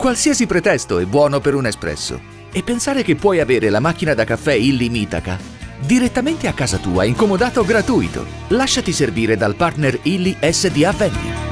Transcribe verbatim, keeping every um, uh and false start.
Qualsiasi pretesto è buono per un espresso. E pensare che puoi avere la macchina da caffè Illy Mitaka direttamente a casa tua, incomodato gratuito. Lasciati servire dal partner Illy S D A Vending.